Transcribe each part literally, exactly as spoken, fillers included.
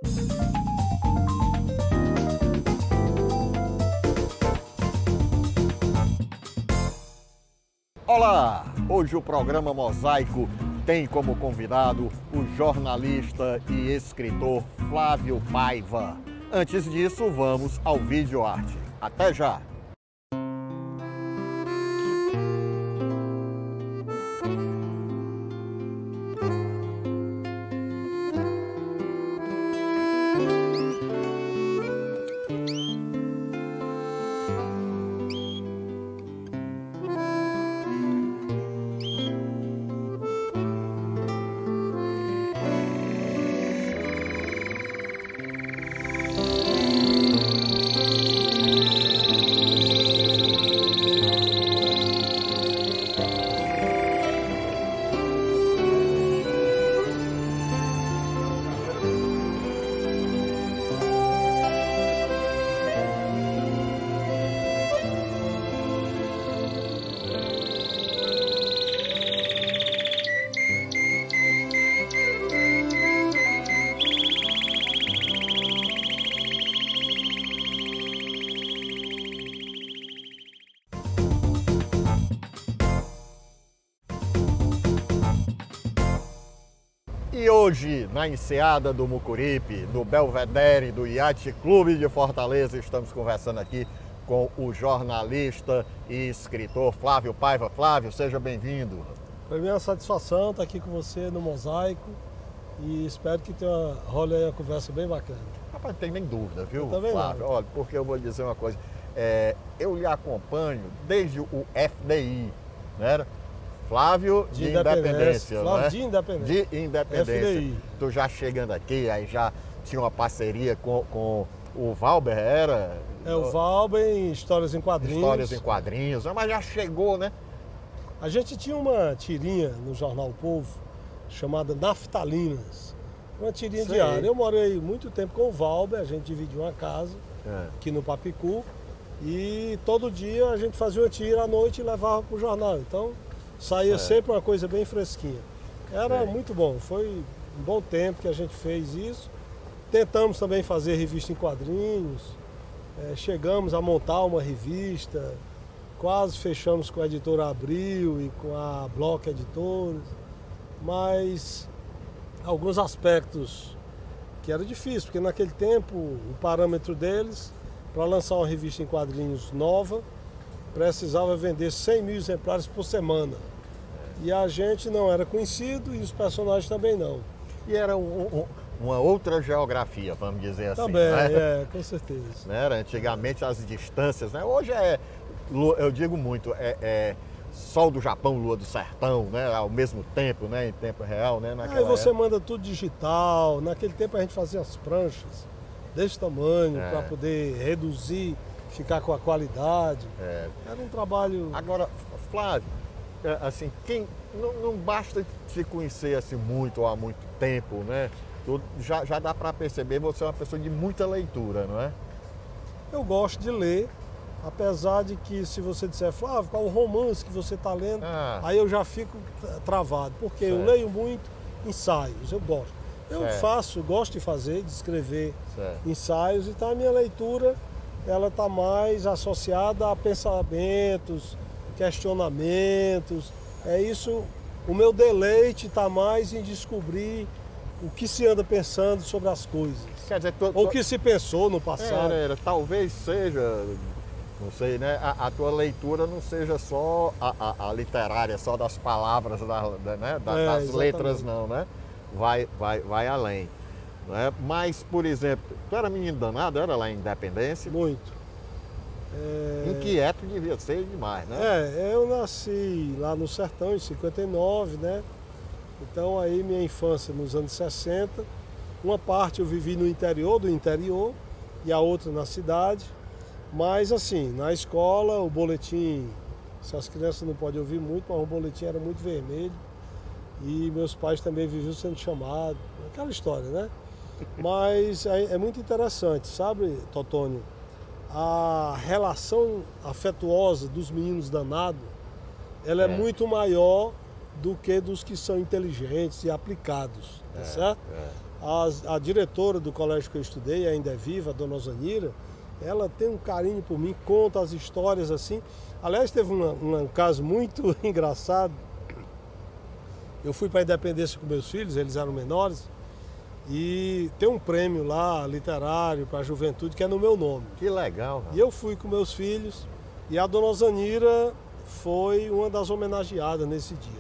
Olá! Hoje o programa Mosaico tem como convidado o jornalista e escritor Flávio Paiva. Antes disso, vamos ao vídeo arte. Até já! E hoje, na enseada do Mucuripe, no Belvedere do Yacht Clube de Fortaleza, estamos conversando aqui com o jornalista e escritor Flávio Paiva. Flávio, seja bem-vindo. Para mim é uma satisfação estar aqui com você no Mosaico e espero que tenha, role aí uma conversa bem bacana. Rapaz, não tem nem dúvida, viu, eu Flávio? Não. Olha, porque eu vou dizer uma coisa, é, eu lhe acompanho desde o F D I, né? Flávio de, de Independência, Independência Flávio né? de Independência. De Independência. F D I. Tu já chegando aqui, aí já tinha uma parceria com, com o Valber, era? É, o Valber em Histórias em Quadrinhos. Histórias em Quadrinhos, mas já chegou, né? A gente tinha uma tirinha no Jornal O Povo, chamada Naftalinas. Uma tirinha Sei. diária. Eu morei muito tempo com o Valber, a gente dividiu uma casa é. aqui no Papicu. E todo dia a gente fazia uma tira à noite e levava para o jornal. Então, saía Certo. sempre uma coisa bem fresquinha. Era Sei. muito bom, foi um bom tempo que a gente fez isso. Tentamos também fazer revista em quadrinhos, é, chegamos a montar uma revista, quase fechamos com a editora Abril e com a Block Editores, mas alguns aspectos que era difícil, porque naquele tempo o parâmetro deles, para lançar uma revista em quadrinhos nova, precisava vender cem mil exemplares por semana. E a gente não era conhecido e os personagens também não. E era um, um, uma outra geografia, vamos dizer assim. Também, né? é, com certeza. Era, antigamente as distâncias, né? Hoje é, eu digo muito, é, é sol do Japão, lua do sertão, né? Ao mesmo tempo, né? Em tempo real, né? Naquela Aí você época. manda tudo digital. Naquele tempo a gente fazia as pranchas desse tamanho, É. para poder reduzir, ficar com a qualidade. É. Era um trabalho... Agora, Flávio, assim, quem não, não basta te conhecer assim muito ou há muito tempo, né? Tu, já, já dá para perceber, você é uma pessoa de muita leitura, não é? Eu gosto de ler, apesar de que se você disser, Flávio, qual o romance que você está lendo, Ah. aí eu já fico travado, porque Certo. eu leio muito ensaios, eu gosto. Eu Certo. faço, gosto de fazer, de escrever Certo. ensaios, então a minha leitura ela está mais associada a pensamentos, questionamentos. É isso, o meu deleite está mais em descobrir o que se anda pensando sobre as coisas. Quer dizer, tu, Ou o tu- que se pensou no passado. Era, era, talvez seja, não sei, né? A, a tua leitura não seja só a, a, a literária, só das palavras, da, da, né? da, É, das exatamente. letras, não, né? Vai, vai, vai além. Né? Mas, por exemplo, tu era menino danado, era lá em Independência? Muito. É... Inquieto devia ser demais, né? É, eu nasci lá no sertão em cinquenta e nove, né? Então aí minha infância nos anos sessenta, uma parte eu vivi no interior do interior e a outra na cidade. Mas assim, na escola o boletim, se as crianças não podem ouvir muito, mas o boletim era muito vermelho. E meus pais também viviam sendo chamados, aquela história, né? Mas é, é muito interessante, sabe, Totônio? A relação afetuosa dos meninos danados, ela é, É. muito maior do que dos que são inteligentes e aplicados, tá É, certo? é. A, a diretora do colégio que eu estudei, ainda é viva, a dona Osanira, ela tem um carinho por mim, conta as histórias assim. Aliás, teve uma, uma, um caso muito engraçado. Eu fui para a Independência com meus filhos, eles eram menores, e tem um prêmio lá, literário, para a juventude, que é no meu nome. Que legal. Cara. E eu fui com meus filhos, e a dona Osanira foi uma das homenageadas nesse dia.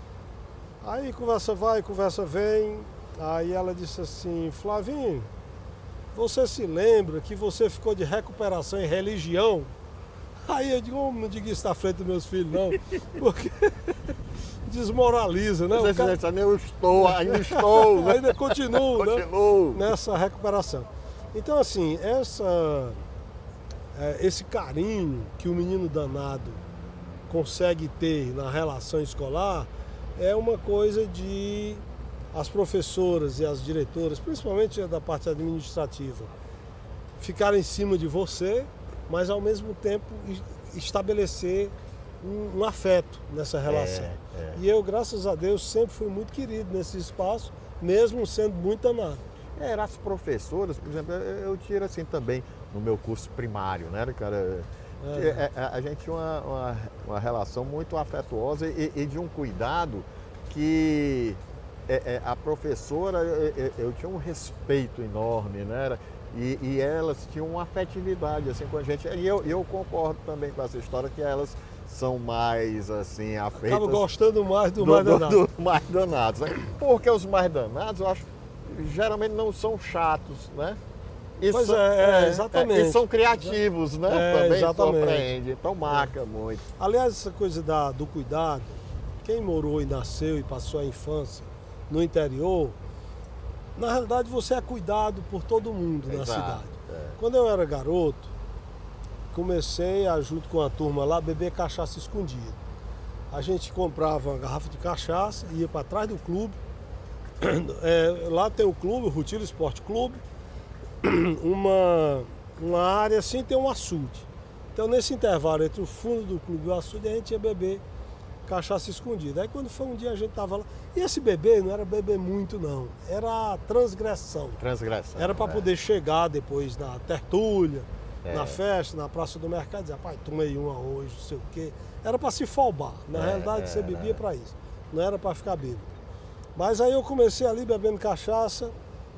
Aí conversa vai, conversa vem, aí ela disse assim, Flavinho, você se lembra que você ficou de recuperação em religião? Aí eu digo, oh, não diga isso na frente dos meus filhos, não, porque desmoraliza, né? Você o cara... cara... Eu estou, ainda estou, né? ainda continuo, continuo. Né? Nessa recuperação. Então, assim, essa, é, esse carinho que o menino danado consegue ter na relação escolar é uma coisa de as professoras e as diretoras, principalmente da parte administrativa, ficarem em cima de você, mas ao mesmo tempo estabelecer um, um afeto nessa relação. É, é. E eu, graças a Deus, sempre fui muito querido nesse espaço, mesmo sendo muito danado. É, as professoras, por exemplo, eu, eu tiro assim também no meu curso primário, né, cara? É. A, a gente tinha uma, uma, uma relação muito afetuosa e, e de um cuidado que é, é, a professora, eu, eu tinha um respeito enorme, né? E, e elas tinham uma afetividade assim com a gente. E eu, eu concordo também com essa história que elas são mais assim afeitas. Acaba gostando mais do, do mais danado. Do, do mais danados, né? Porque os mais danados, eu acho, geralmente não são chatos, né? E pois são, é, é, exatamente. É, e são criativos, né? É, também exatamente. surpreende, então marca é. muito. Aliás, essa coisa da, do cuidado, quem morou e nasceu e passou a infância no interior, na realidade você é cuidado por todo mundo. Exato. Na cidade. É. Quando eu era garoto, comecei a, junto com a turma lá, beber cachaça escondida. A gente comprava uma garrafa de cachaça, ia para trás do clube. É, lá tem o clube, o Retiro Esporte Clube. Uma, uma área assim tem um açude. Então nesse intervalo entre o fundo do clube e o açude a gente ia beber cachaça escondida. Aí quando foi um dia a gente tava lá, e esse beber não era beber muito não, era transgressão. Transgressão. Era para é. poder chegar depois na tertúlia, é. na festa, na Praça do Mercado, dizer, pai, tomei uma hoje, não sei o quê. Era para se folbar. Na é, realidade é, você bebia é. para isso, não era para ficar bêbado. Mas aí eu comecei ali bebendo cachaça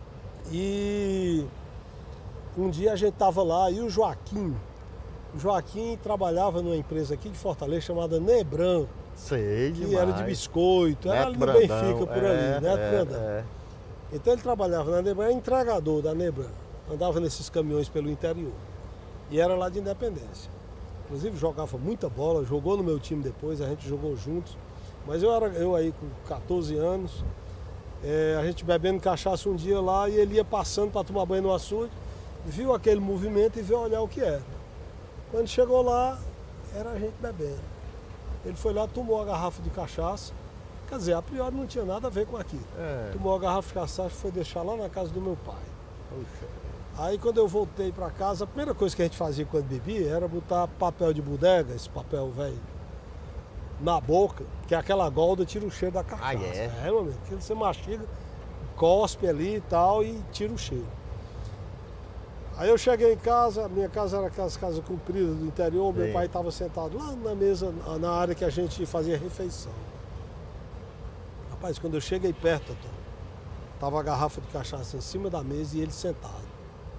e um dia a gente estava lá e o Joaquim, o Joaquim trabalhava numa empresa aqui de Fortaleza chamada Nebran. Sei, que demais. era de biscoito, Neto era ali no Brandão, Benfica, por é, ali, Neto é, Brandão. É. Então ele trabalhava na Nebran, era entregador da Nebran, andava nesses caminhões pelo interior e era lá de Independência. Inclusive jogava muita bola, jogou no meu time depois, a gente jogou juntos. Mas eu, era, eu aí com quatorze anos, é, a gente bebendo cachaça um dia lá e ele ia passando para tomar banho no açude, viu aquele movimento e veio olhar o que era. Quando chegou lá, era a gente bebendo. Ele foi lá, tomou a garrafa de cachaça, quer dizer, a priori não tinha nada a ver com aquilo. É. Tomou a garrafa de cachaça e foi deixar lá na casa do meu pai. Puxa. Aí quando eu voltei para casa, a primeira coisa que a gente fazia quando bebia era botar papel de bodega, esse papel velho, na boca, que aquela golda tira o cheiro da cachaça. Ah, é? É, meu amigo, porque você mastiga, cospe ali e tal e tira o cheiro. Aí eu cheguei em casa, a minha casa era aquelas casas compridas do interior, meu Sim. pai estava sentado lá na mesa, na área que a gente fazia refeição. Rapaz, quando eu cheguei perto, estava a garrafa de cachaça em cima da mesa e ele sentado.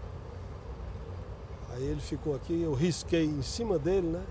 Aí ele ficou aqui, eu risquei em cima dele, né?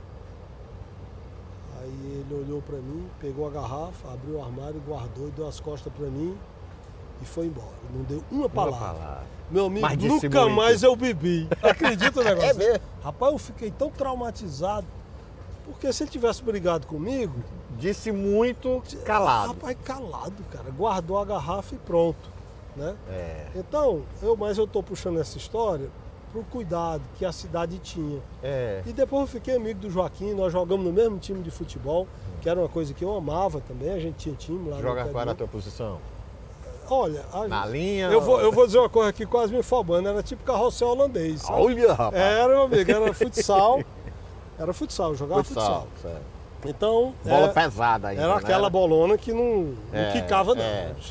Aí ele olhou para mim, pegou a garrafa, abriu o armário, guardou e deu as costas para mim e foi embora. Não deu uma palavra. Uma palavra. Meu amigo, nunca muito. mais eu bebi. Acredita o negócio? É mesmo? Rapaz, eu fiquei tão traumatizado, porque se ele tivesse brigado comigo... Disse muito calado. Rapaz, calado, cara. Guardou a garrafa e pronto. Né? É. Então, eu, mas eu tô puxando essa história pro cuidado que a cidade tinha. É. E depois eu fiquei amigo do Joaquim, nós jogamos no mesmo time de futebol, que era uma coisa que eu amava também, a gente tinha time lá no Joga qual era a tua posição? Olha, a na gente, linha? Eu vou, eu vou dizer uma coisa aqui quase me afobando, era tipo carrossel holandês. Sabe? Olha, rapaz! Era, meu amigo, era futsal, era futsal, jogava futsal. futsal. Então, bola era, pesada ainda, era aquela né? bolona que não, não é, quicava não. É. Era,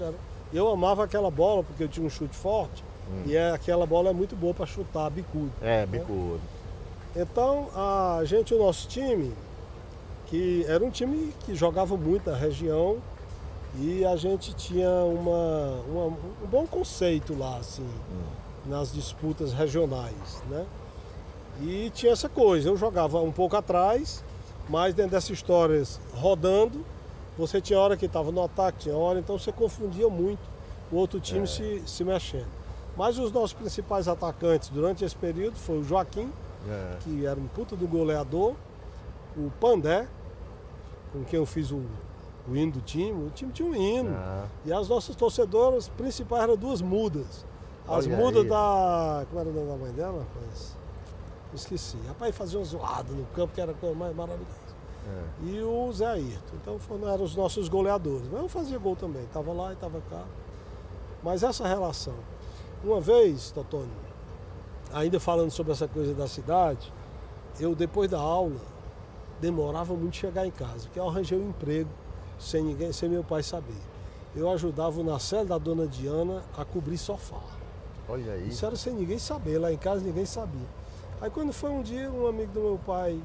Eu amava aquela bola porque eu tinha um chute forte hum. e é, aquela bola é muito boa para chutar, bicudo. É, bicudo. Né? Então, a gente, o nosso time, que era um time que jogava muito na região e a gente tinha uma, uma, um bom conceito lá, assim, hum. nas disputas regionais, né? E tinha essa coisa, eu jogava um pouco atrás, mas dentro dessas histórias rodando, você tinha hora que estava no ataque, tinha hora, então você confundia muito o outro time é. se, se mexendo. Mas os nossos principais atacantes durante esse período foi o Joaquim, é. que era um puta do goleador, o Pandé, com quem eu fiz o, o hino do time, o time tinha um hino, é. e as nossas torcedoras principais eram duas mudas. As Olha mudas aí. da... como era o nome da mãe dela, rapaz? Esqueci. Rapaz, fazia uma zoada no campo, que era a coisa mais maravilhosa. É. E o Zé Ayrton. Então foram, eram os nossos goleadores. Mas eu fazia gol também. Estava lá e estava cá. Mas essa relação. Uma vez, Totônio, ainda falando sobre essa coisa da cidade, eu depois da aula demorava muito chegar em casa, porque eu arranjei um emprego sem ninguém, sem meu pai saber. Eu ajudava o Nacelle da dona Diana a cobrir sofá. Olha aí. Isso era sem ninguém saber. Lá em casa ninguém sabia. Aí quando foi um dia, um amigo do meu pai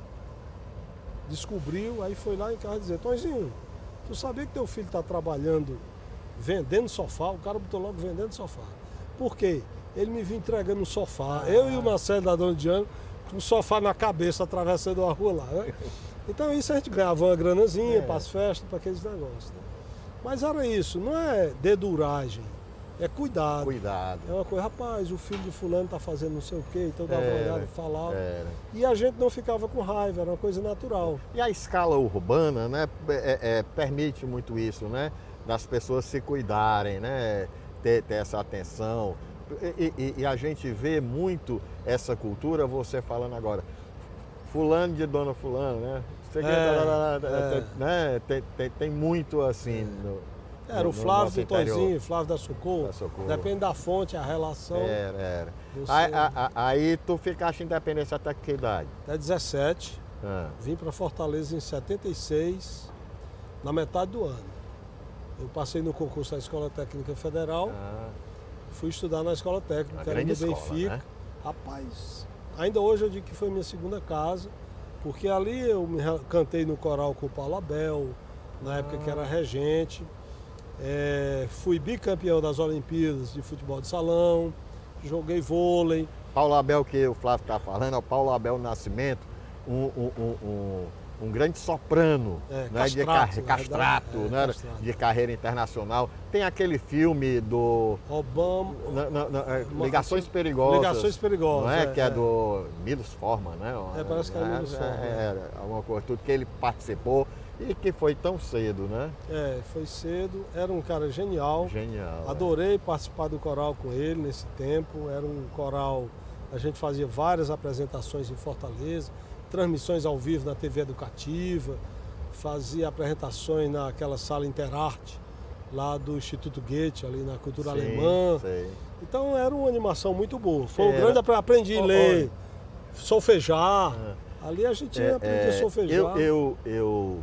descobriu, aí foi lá em casa dizer, Tonzinho, tu sabia que teu filho está trabalhando vendendo sofá? O cara botou logo vendendo sofá. Por quê? Ele me vinha entregando um sofá, ah. eu e o Marcelo da dona Diana, com um sofá na cabeça, atravessando a rua lá. Né? Então isso a gente ganhava uma granazinha é. para as festas, para aqueles negócios. Né? Mas era isso, não é deduragem. É cuidado. Cuidado. É uma coisa, rapaz, o filho de fulano está fazendo não sei o quê, então dava uma olhada, falava. Era. E a gente não ficava com raiva, era uma coisa natural. E a escala urbana, né, é, é, permite muito isso, né? Das pessoas se cuidarem, né? Ter, ter essa atenção. E, e, e a gente vê muito essa cultura, você falando agora, fulano de dona fulano, né? Você é, é. é. Né? Tem, tem, tem muito assim... No, Era no, o Flávio do interior. Tonzinho, Flávio da Socorro. da Socorro. Depende da fonte, a relação. Era, era. Você... Aí, aí, aí tu ficaste independente até que idade? Até dezessete. Ah. Vim para Fortaleza em setenta e seis, na metade do ano. Eu passei no concurso da Escola Técnica Federal, ah. fui estudar na Escola Técnica, era do Benfica. Escola, né? Rapaz, ainda hoje eu digo que foi minha segunda casa, porque ali eu me cantei no coral com o Paulo Abel, na ah. época que era regente. É, fui bicampeão das Olimpíadas de futebol de salão, joguei vôlei. Paulo Abel, que o Flávio está falando, é o Paulo Abel Nascimento, um, um, um, um grande soprano, é, né, castrato, de castrato, é, né, castrato. de carreira internacional. Tem aquele filme do... Obama... Na, na, na, Ligações Perigosas. Ligações Perigosas. Não é? é que é, é do Milos Forman, né? É, parece que é Milos é, Forman. É, é, alguma coisa, tudo que ele participou. E que foi tão cedo, né? É, foi cedo. Era um cara genial. Genial. Adorei é. participar do coral com ele nesse tempo. Era um coral, a gente fazia várias apresentações em Fortaleza, transmissões ao vivo na T V Educativa, fazia apresentações naquela sala Interarte, lá do Instituto Goethe, ali na cultura sim, alemã. Sei. Então era uma animação muito boa. Foi um era... grande... Aprendi a oh, ler, oh. solfejar. Ah. Ali a gente é, aprendia é, a solfejar. Eu... eu, eu...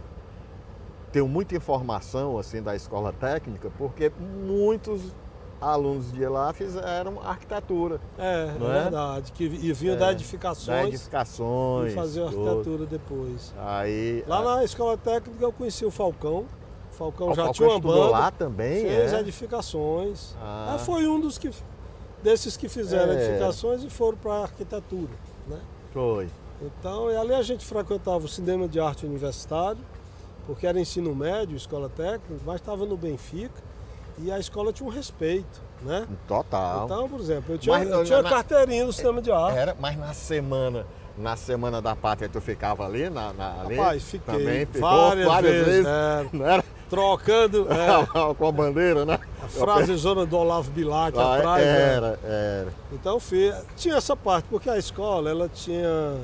Tenho muita informação assim da escola técnica, porque muitos alunos de lá fizeram arquitetura. É, não é é verdade, que e vinham é, da edificações, da edificações e faziam arquitetura depois. Aí, lá a... na escola técnica eu conheci o Falcão. O Falcão o já Falcão tinha uma banda. lá também, fez é? edificações. Ah. É, foi um dos que desses que fizeram é. edificações e foram para a arquitetura, né? Foi. Então, e ali a gente frequentava o cinema de arte universitário, porque era ensino médio, escola técnica, mas estava no Benfica e a escola tinha um respeito, né? Total. Então, por exemplo, eu tinha, mas, eu tinha na, carteirinha no cinema de arte. Era, mas na semana, na semana da pátria tu ficava ali, na, na ali? Rapaz, fiquei também ficou várias, várias vezes, vezes era, não era? Trocando é, com a bandeira, né? A frase zona do Olavo Bilac ah, atrás. Era, né? era. Então, fui, tinha essa parte, porque a escola, ela tinha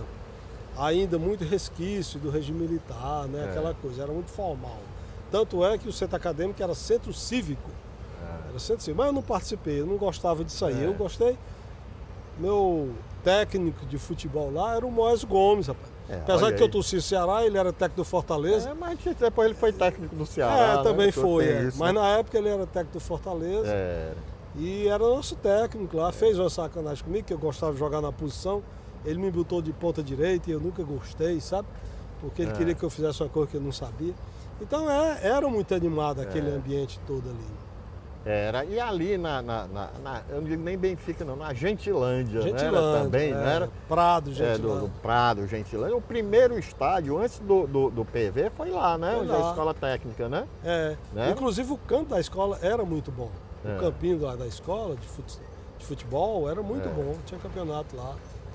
ainda muito resquício do regime militar, né? É. Aquela coisa, era muito formal. Tanto é que o centro acadêmico era centro cívico. É. Era centro cívico, mas eu não participei, eu não gostava disso aí. É. Eu gostei. Meu técnico de futebol lá era o Moés Gomes, rapaz. É, Apesar olha de que eu aí. torci o Ceará, ele era técnico do Fortaleza. É, mas depois ele foi técnico do É, Ceará. também né? foi. Tem é. isso, Mas né? na época ele era técnico do Fortaleza. É. E era nosso técnico lá. Fez uma sacanagem comigo, que eu gostava de jogar na posição. Ele me botou de ponta direita e eu nunca gostei, sabe? Porque ele É. queria que eu fizesse uma coisa que eu não sabia. Então é, era muito animado aquele É. ambiente todo ali. Era. E ali na, na, na, na- eu não digo nem Benfica, não, na Gentilândia, né? Gentilândia, Também, é, não era? Prado, É, Gentilândia. do, do Prado, Gentilândia. O primeiro estádio, antes do, do, do P V, foi lá, né? Foi Onde é a lá. escola técnica, né? É. Né? Inclusive o campo da escola era muito bom. É. O campinho lá da escola de fut- de futebol era muito É. bom. Tinha campeonato lá.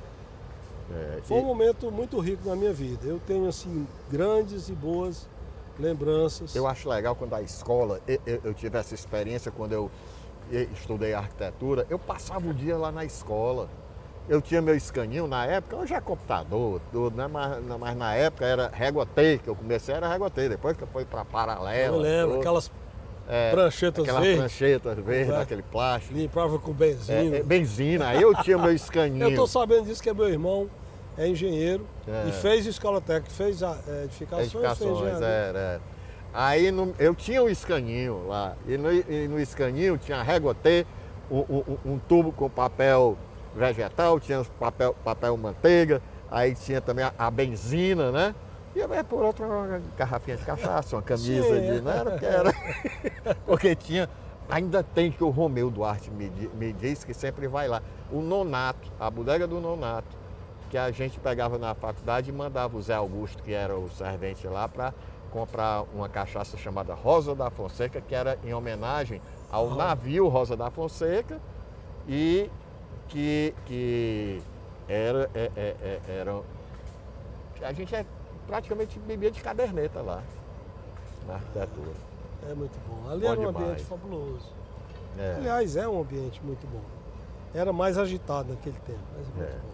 É, Foi um e momento muito rico na minha vida. Eu tenho, assim, grandes e boas lembranças. eu acho legal quando a escola, eu, eu, eu tive essa experiência quando eu e- estudei arquitetura, eu passava o dia lá na escola. Eu tinha meu escaninho na época, hoje é computador, tudo, né? Mas, mas na época era régua T, que eu comecei era régua T, depois que eu fui para paralela. Eu lembro, tudo, aquelas é, pranchetas aquelas verdes. pranchetas verdes, É. aquele plástico. Limpava com benzina. É, é, benzina, aí eu tinha meu escaninho. Eu tô sabendo disso que meu irmão é engenheiro É. e fez escola técnica, fez a, é, edificações, fez Edificações, engenharia. era, era. Aí no- eu tinha um escaninho lá, e no, e no escaninho tinha régua T, um, um- um tubo com papel vegetal, tinha os papel, papel manteiga, aí tinha também a, a benzina, né? E aí, por outro, uma garrafinha de cachaça, uma camisa Sim, de. é. Não era porque era. Porque tinha. Ainda tem que o Romeu Duarte me, di- me diz que sempre vai lá. O Nonato, a bodega do Nonato, que a gente pegava na faculdade e mandava o Zé Augusto, que era o servente lá, para comprar uma cachaça chamada Rosa da Fonseca, que era em homenagem ao Ah. navio Rosa da Fonseca e que, que era, é, é, é, era. A gente é, praticamente bebia de caderneta lá, na arquitetura. É muito bom. Ali Bom era um demais. ambiente fabuloso. É. Aliás, é um ambiente muito bom. Era mais agitado naquele tempo, mas é muito É.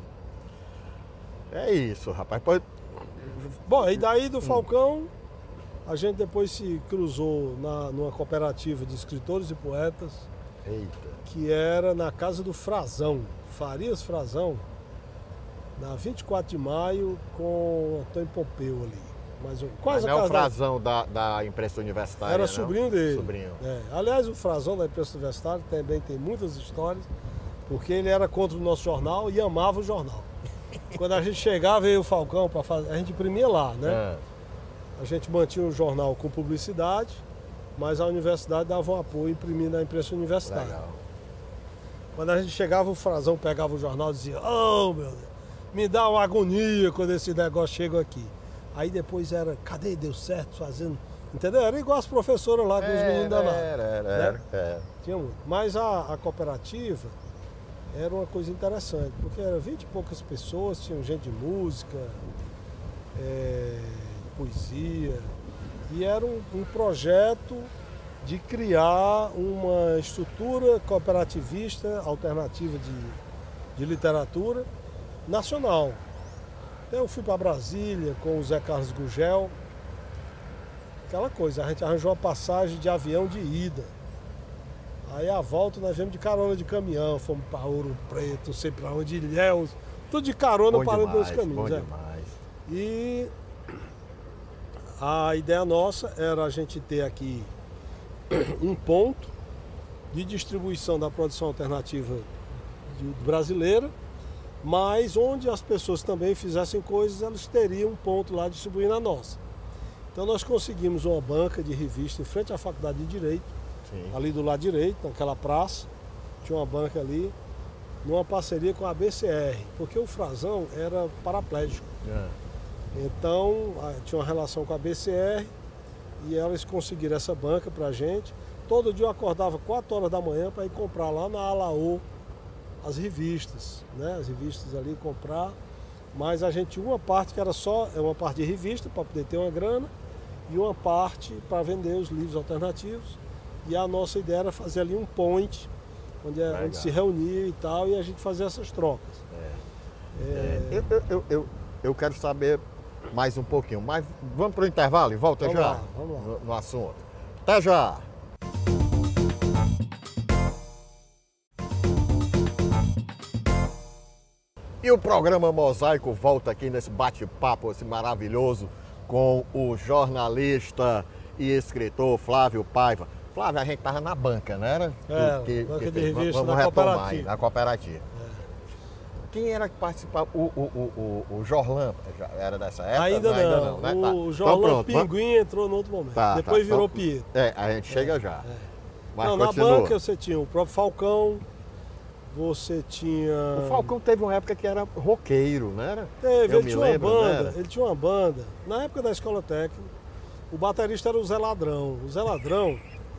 bom. É isso, rapaz. Pode... Bom, e daí do Falcão, a gente depois se cruzou na, numa cooperativa de escritores e poetas, Eita. que era na casa do Frazão, Farias Frazão, na vinte e quatro de maio, com Antônio Pompeu ali. Mas, quase Mas a não é o casa da- Frazão da, da imprensa universitária, Era não? sobrinho dele. Sobrinho. É. Aliás, o Frazão da imprensa universitária também tem muitas histórias, porque ele era contra o nosso jornal e amava o jornal. Quando a gente chegava, veio o Falcão para fazer. A gente imprimia lá, né? É. A gente mantinha o jornal com publicidade, mas a universidade dava um apoio imprimindo na imprensa universitária. Legal. Quando a gente chegava, o Frazão pegava o jornal e dizia: "Oh, meu Deus, me dá uma agonia quando esse negócio chega aqui." Aí depois era: "Cadê? Deu certo fazendo?" Entendeu? Era igual as professoras lá com os meninos danados. Era, era, né? era, era. Tinha muito. Mas a, a cooperativa era uma coisa interessante, porque eram vinte e poucas pessoas, tinham gente de música, é, poesia, e era um, um projeto de criar uma estrutura cooperativista alternativa de, de literatura nacional. Eu fui para Brasília com o Zé Carlos Gugel, aquela coisa, a gente arranjou uma passagem de avião de ida. Aí a volta nós viemos de carona de caminhão, fomos para Ouro Preto, não sei para onde, Ilhéus, tudo de carona Bom parando pelos demais, caminhos. bom é. demais. E a ideia nossa era a gente ter aqui um ponto de distribuição da produção alternativa de- brasileira, mas onde as pessoas também fizessem coisas, elas teriam um ponto lá distribuindo a nossa. Então nós conseguimos uma banca de revista em frente à Faculdade de Direito, Sim. ali do lado direito, naquela praça, tinha uma banca ali, numa parceria com a B C R, porque o Frazão era paraplégico. É. Então a- tinha uma relação com a B C R e elas conseguiram essa banca pra gente. Todo dia eu acordava quatro horas da manhã para ir comprar lá na Alaô as revistas, né? As revistas ali comprar. Mas a gente tinha uma parte que era só é uma parte de revista para poder ter uma grana e uma parte para vender os livros alternativos. E a nossa ideia era fazer ali um point, onde, é- Legal. onde se reunia e tal, e a gente fazia essas trocas. É, eu, eu, eu, eu, eu quero saber mais um pouquinho, mas vamos para o intervalo e volta Vamos já lá, vamos lá. No, no assunto. Até já! E o programa Mosaico volta aqui nesse bate-papo esse maravilhoso com o jornalista e escritor Flávio Paiva. Flávio, a gente estava na banca, não era? É, que, banca que de fez. revista Vamos na retomar cooperativa. aí, na cooperativa. É. Quem era que participava? O, o, o, o, o Jorlan já era dessa época? Ainda não, ainda não né? o Tá. Jorlan Então, pronto, vamos- Pinguim entrou no outro momento, Tá, depois tá, virou então- Pietro. É, a gente chega já. É. Mas Não, na continua. banca você tinha o próprio Falcão, você tinha... O Falcão teve uma época que era roqueiro, não era? Teve, Eu ele me tinha lembro, uma não banda, era? ele tinha uma banda, na época da escola técnica, o baterista era o Zé Ladrão. O Zé Ladrão,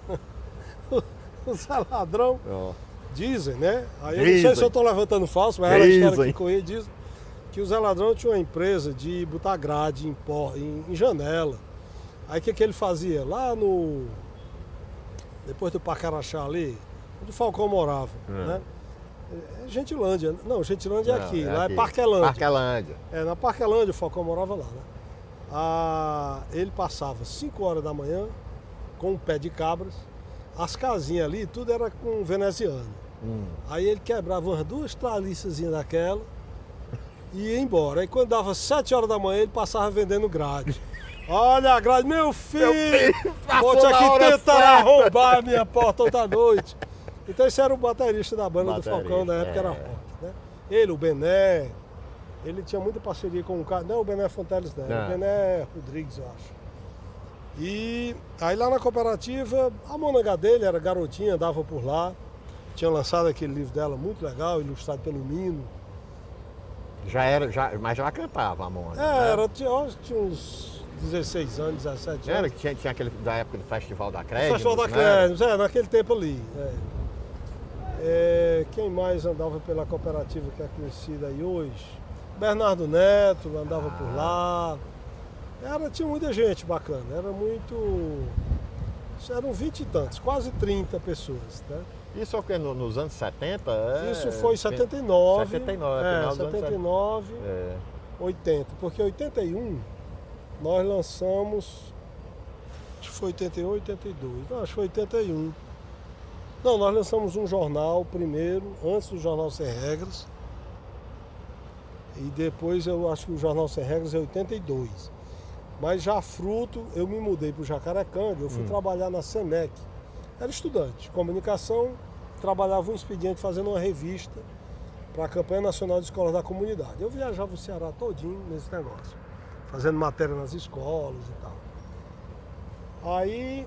o Zé Ladrão, Ó. dizem, né? Aí eu não sei Dizem. se eu estou levantando falso, mas era a história Dizem. que corria, diz que o Zé Ladrão tinha uma empresa de botar grade em, por- em, em janela. Aí o que, que ele fazia? Lá no... depois do Pacaraxá ali, onde o Falcão morava, É. né? É Gentilândia. Não, Gentilândia é Não, aqui, é lá aqui. é Parquelândia. Parquelândia. É, na Parquelândia o Falcão morava lá, né? Ah, ele passava cinco horas da manhã com um pé de cabras, as casinhas ali, tudo era com veneziano. Hum. Aí ele quebrava umas duas traliçazinhas daquela e ia embora. Aí quando dava sete horas da manhã, ele passava vendendo grade. Olha a grade, meu filho! filho, passou Bote na aqui hora tentar certa. roubar a minha porta outra noite. Então esse era o baterista da banda do Baterista, Falcão, na época é. era rock, né? Ele, o Bené, ele tinha muita parceria com o cara. Não, o Bené Fonteles não, Não. o Bené Rodrigues, eu acho. E aí lá na cooperativa, a Mônica dele era garotinha, andava por lá. Tinha lançado aquele livro dela muito legal, ilustrado pelo Nino. Já era, já, mas já cantava a Mônica. É, né? era, tinha, eu acho que tinha uns dezesseis anos, dezessete Era anos. que tinha, tinha aquele da época do Festival da O Crédito. Festival da Crédito, é, naquele tempo ali. É. É, quem mais andava pela cooperativa que é conhecida aí hoje? Bernardo Neto andava Ah. por lá. Era, tinha muita gente bacana, era muito. Eram vinte e tantos, quase trinta pessoas. Né? Isso é o que? No- Nos anos setenta? É, Isso foi em setenta e nove. setenta e nove, é, final dos anos setenta e nove, É. oitenta. Porque em oitenta e um nós lançamos. Acho que foi oitenta e um, oitenta e dois. Não, acho que foi oitenta e um. Não, nós lançamos um jornal primeiro, antes do Jornal Sem Regras. E depois eu acho que o Jornal Sem Regras é oitenta e dois. Mas já fruto, eu me mudei para o Jacarecanga, eu fui Hum. trabalhar na Senec. Era estudante de comunicação, trabalhava um expediente fazendo uma revista para a Campanha Nacional de Escolas da Comunidade. Eu viajava o Ceará todinho nesse negócio, fazendo matéria nas escolas e tal. Aí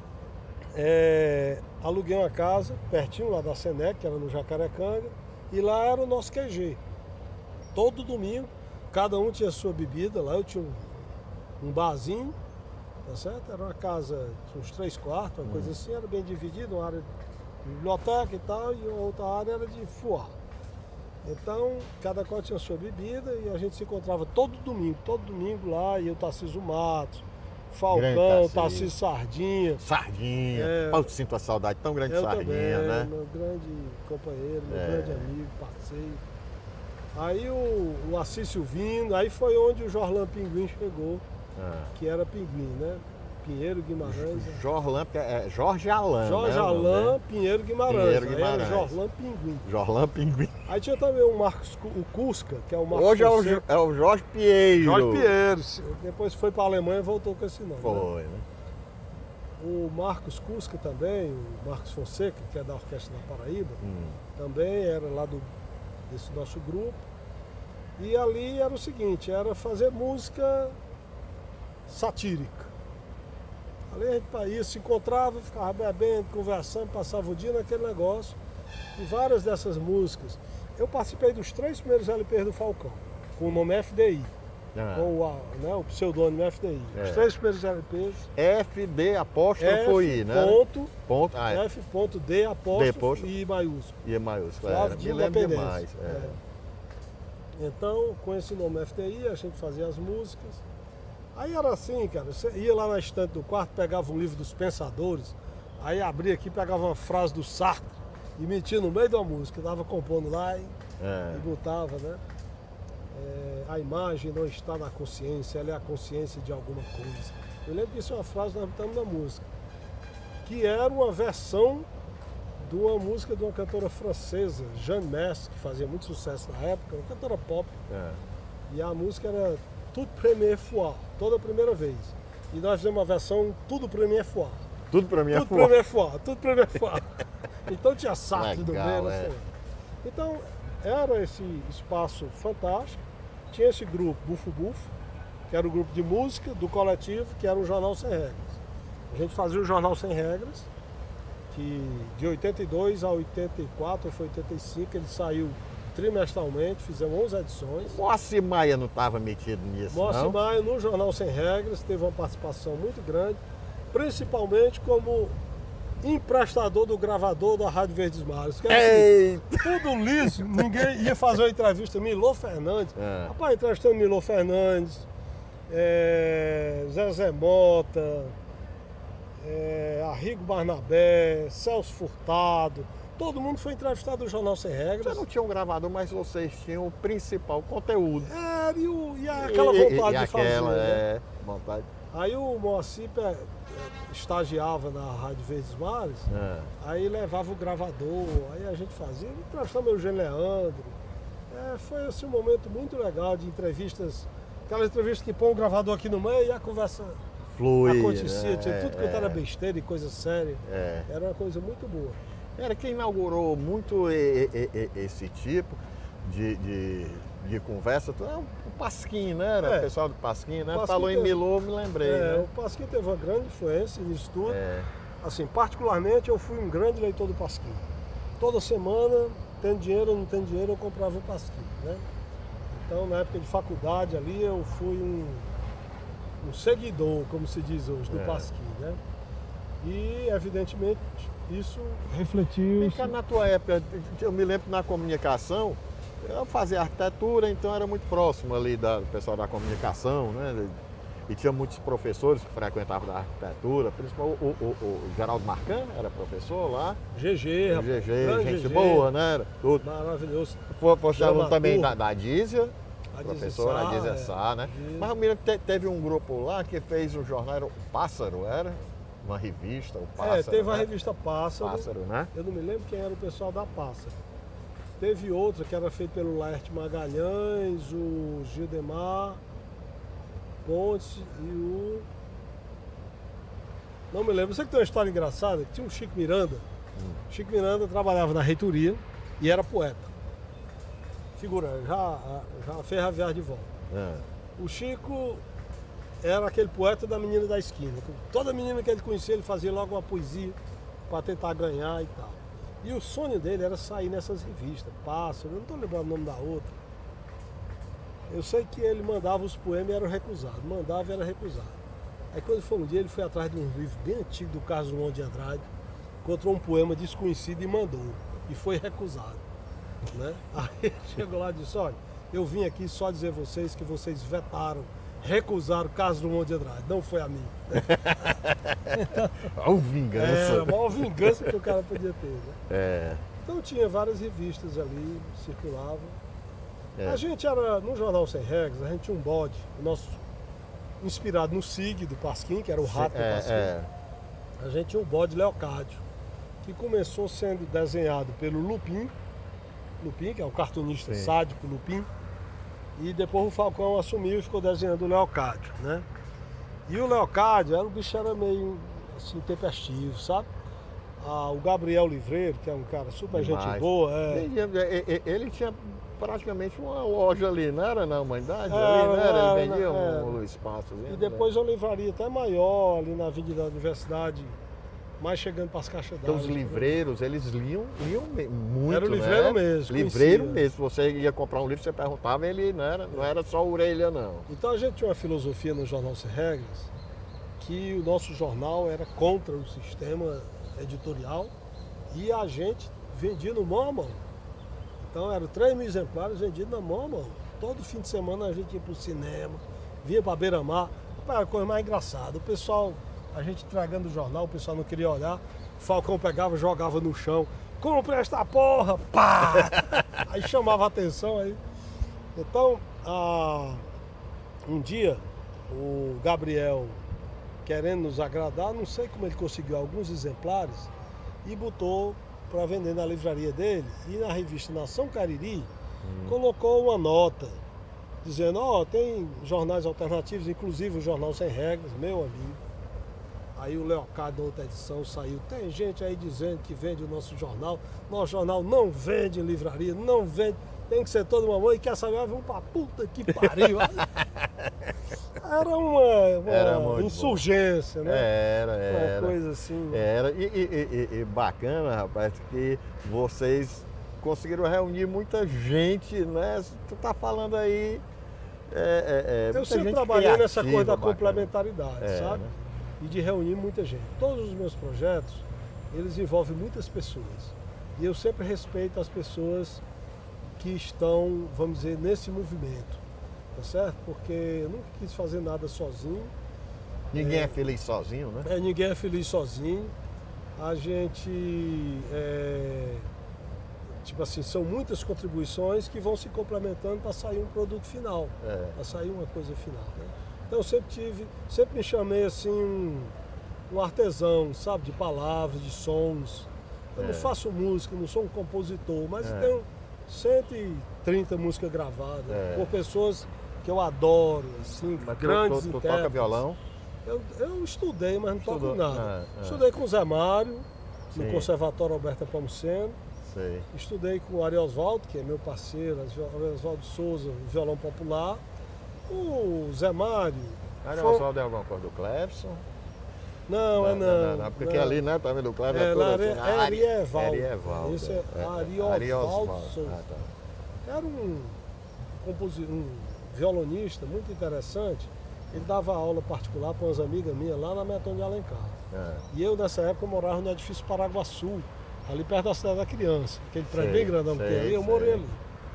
é, aluguei uma casa pertinho lá da Senec, que era no Jacarecanga, e lá era o nosso Q G. Todo domingo, cada um tinha sua bebida, lá eu tinha um, um barzinho, tá certo? Era uma casa, tinha uns três quartos, uma coisa assim, era bem dividido, uma área de biblioteca e tal, e outra área era de fuar. Então, cada qual tinha sua bebida e a gente se encontrava todo domingo, todo domingo lá, e eu, Tarcísio Matos, Falcão, Grande Tarcísio. Tarcísio Sardinha. Sardinha. É. Pô, eu sinto uma saudade tão grande de Eu Sardinha, também, né? meu grande companheiro, meu É. grande amigo, parceiro. Aí o, o Assis Silvino, aí foi onde o Jorlan Pinguim chegou, Ah. que era Pinguim, né? Pinheiro Guimarães. Jorlan, porque é Jorge Alain. Jorge né, o nome Alain dele? Pinheiro Guimarães. Pinheiro Aí era Guimarães. Jorlan Pinguim. Jorlan Pinguim. Aí tinha também o Marcos Cu- o Cusca, que é o Marcos Hoje é o, Fonseca. Jo- é o Jorge Pinheiro. Jorge Pinheiro. Depois foi para a Alemanha e voltou com esse nome. né? Foi, né? O Marcos Cusca também, o Marcos Fonseca, que é da Orquestra da Paraíba, Hum. também era lá do, desse nosso grupo. E ali era o seguinte, era fazer música satírica. Ali a gente ia, se encontrava, ficava bebendo, conversando, passava o dia naquele negócio. E várias dessas músicas. Eu participei dos três primeiros L Ps do Falcão, com o nome F D I, Ah. com o, né, o pseudônimo F D I. É. Os três primeiros L Ps. F D apóstrofo I, né? Ponto, Ponto. Ah, é. F ponto D apóstrofo D apóstrofo. I maiúsculo. E é maiúsculo. Flávio Era. de Me lembro Independência. demais. É. É. Então, com esse nome F D I, a gente fazia as músicas. Aí era assim, cara, você ia lá na estante do quarto, pegava um livro dos pensadores, aí abria aqui, pegava uma frase do Sartre e metia no meio da música, tava compondo lá e, É. e botava, né? É, a imagem não está na consciência, ela é a consciência de alguma coisa. Eu lembro que isso é uma frase que nós botamos na música, que era uma versão de uma música de uma cantora francesa, Jeanne Mess, que fazia muito sucesso na época, uma cantora pop. É. E a música era Toute Première Fois, toda a primeira vez. E nós fizemos uma versão Tudo Première Fois. Tudo pra mim é Tudo forte. Première Fois, tudo Première Fois. Então tinha Sartre do Legal, meio, não é. sei. Então era esse espaço fantástico. Tinha esse grupo, Bufo Bufo, que era o grupo de música do coletivo, que era o Jornal Sem Regras. A gente fazia o Jornal Sem Regras, que de oitenta e dois a oitenta e quatro, ou foi oitenta e cinco, ele saiu trimestralmente, fizemos onze edições. Moacir Maia não estava metido nisso, Moacir não? Maia, no Jornal Sem Regras, teve uma participação muito grande, principalmente como emprestador do gravador da Rádio Verdes Mares. Que era assim, Eita! tudo liso, ninguém ia fazer uma entrevista. Milô Fernandes, É. rapaz, entrevistando Milô Fernandes, é, Zezé Mota, é, Arrigo Barnabé, Celso Furtado, todo mundo foi entrevistado no Jornal Sem Regras. Você não tinha um gravador, mas vocês tinham o principal conteúdo. É, e, o- e aquela E- e- vontade e de fazer. aquela, né? é, vontade. Aí o Moacir pe- estagiava na Rádio Verdes Mares, É. aí levava o gravador, aí a gente fazia, entrevistamos o Eugênio Leandro. É, foi assim, um momento muito legal de entrevistas, aquelas entrevistas que põe o gravador aqui no meio e a conversa Flui. acontecia, né? tinha tudo que é, era besteira e coisa séria. é. Era uma coisa muito boa. Era quem inaugurou muito e- e- e- esse tipo de, de, de conversa. É o Pasquim, né? Era É. o pessoal do Pasquim, né? Pasquim Falou em teve- Milô, me lembrei. É, né? o Pasquim teve uma grande influência nisso tudo. É. Assim, particularmente eu fui um grande leitor do Pasquim. Toda semana, tendo dinheiro ou não tendo dinheiro, eu comprava o Pasquim, né? Então, na época de faculdade ali, eu fui um, um seguidor, como se diz hoje, do É. Pasquim, né? E, evidentemente, isso refletiu... Vem cá, na tua época, eu me lembro na comunicação, eu fazia arquitetura, então era muito próximo ali da- do pessoal da comunicação, né? E tinha muitos professores que frequentavam da arquitetura, principalmente o, o- o- o Geraldo Marcan era professor lá, G G, o rapaz, G G, grande gente G G, boa, né? Era tudo. maravilhoso. Foi, foi aluno também da, Dramaturgo. da Dízia, A professora Dizem Sá, Dízia é. Sá, né? Isso. Mas eu me lembro que te- teve um grupo lá que fez um jornal, era o Pássaro, era? Uma revista, o Pássaro. É, teve a né? revista Pássaro. Pássaro, né? Eu não me lembro quem era o pessoal da Pássaro. Teve outra que era feita pelo Laerte Magalhães, o Gildemar Pontes e o... Não me lembro. Eu sei que tem uma história engraçada, que tinha um Chico Miranda. Chico Miranda trabalhava na reitoria e era poeta. Figura, já, já fez a viagem de volta. É. O Chico era aquele poeta da menina da esquina. Toda menina que ele conhecia, ele fazia logo uma poesia para tentar ganhar e tal. E o sonho dele era sair nessas revistas, Pássaro, eu não estou lembrando o nome da outra. Eu sei que ele mandava os poemas e era recusado, mandava e era recusado. Aí quando foi um dia, ele foi atrás de um livro bem antigo do Carlos Drummond de Andrade, encontrou um poema desconhecido e mandou, e foi recusado. Né? Aí chegou lá e disse, olha, eu vim aqui só dizer a vocês que vocês vetaram, recusaram Carlos Drummond de Andrade, não foi a mim. Olha o vingança. É, a maior vingança que o cara podia ter. Né? É. Então tinha várias revistas ali, circulavam. É. A gente era, no Jornal Sem Regras, a gente tinha um bode, o nosso, inspirado no Sig do Pasquim, que era o rato do É, Pasquim. é. A gente tinha um bode Leocádio, que começou sendo desenhado pelo Lupin, Lupin, que é o cartunista Sim. sádico Lupin, e depois o Falcão assumiu e ficou desenhando o Leocádio, né? E o Leocádio, era, o bicho era meio assim, tempestivo, sabe? Ah, o Gabriel Livreiro, que é um cara super Demais. gente boa, é, Ele, ele- ele tinha praticamente uma loja ali, não era na Humanidade? Era, ali, não era? era, Ele vendia era. um, um espaço. e depois uma livraria até maior ali na Avenida da Universidade, mais chegando para as caixas Então, d'água. os livreiros, eles liam, liam me- muito, Era o livreiro né? mesmo, Livreiro conhecia. mesmo. Você ia comprar um livro, você perguntava, ele não era, não era só orelha, não. Então a gente tinha uma filosofia no Jornal Sem Regras que o nosso jornal era contra o sistema editorial e a gente vendia no mão a mão. Então eram três mil exemplares vendidos na mão a mão. Todo fim de semana a gente ia para o cinema, vinha para Beira-Mar. Rapaz, a coisa mais engraçada, o pessoal, a gente entregando o jornal, o pessoal não queria olhar, o Falcão pegava, jogava no chão, compra esta porra, pá! Aí chamava a atenção aí. Então, ah, um dia, o Gabriel, querendo nos agradar, não sei como ele conseguiu alguns exemplares e botou para vender na livraria dele, e na revista Nação Cariri hum. colocou uma nota dizendo, ó, oh, tem jornais alternativos, inclusive o Jornal Sem Regras, meu amigo. Aí o Leocádio, na outra edição, saiu. Tem gente aí dizendo que vende o nosso jornal. Nosso jornal não vende em livraria, não vende. Tem que ser toda uma mãe e quer saber, vamos pra puta que pariu. Era uma, uma era insurgência, bom. né? Era, era. Uma coisa assim. Era. E, e, e, e bacana, rapaz, que vocês conseguiram reunir muita gente, né? Tu tá falando aí. É, é, é, eu sempre trabalhei criativa, nessa coisa da bacana. complementaridade, é, sabe? Né? E de reunir muita gente. Todos os meus projetos, eles envolvem muitas pessoas. E eu sempre respeito as pessoas que estão, vamos dizer, nesse movimento, tá certo? Porque eu nunca quis fazer nada sozinho. Ninguém é, é feliz sozinho, né? É, ninguém é feliz sozinho. A gente, é, tipo assim, são muitas contribuições que vão se complementando para sair um produto final, é. para sair uma coisa final, né? Então eu sempre tive, sempre me chamei assim um, um artesão, sabe, de palavras, de sons. Eu é. não faço música, não sou um compositor, mas é. tenho cento e trinta músicas gravadas é. por pessoas que eu adoro, assim, mas grandes tu, tu, tu intérpretes. toca violão? Eu, eu estudei, mas não Estudou. toco nada. Ah, ah. Estudei com o Zé Mário, Sim. no Conservatório Alberto Pomuceno. Sei. Estudei com o Ari Osvaldo, que é meu parceiro, Ari Osvaldo Souza, violão popular. O Zé Mário. Ari foi... Osvaldo é alguma coisa do Clebson? Não, não, é não. não, não porque não. ali, né, tá vendo o Clebson? É, É, lá, assim, é Arievaldo. Arievaldo. Esse é, é Ari Osvaldo Souza. Ah, tá. Era um, um violonista muito interessante. Ele dava aula particular para umas amigas minhas lá na Metão de Alencar. É. E eu, nessa época, morava no edifício Paraguaçu, ali perto da Cidade da Criança. Aquele prédio bem grandão que tem ali, eu morei ali.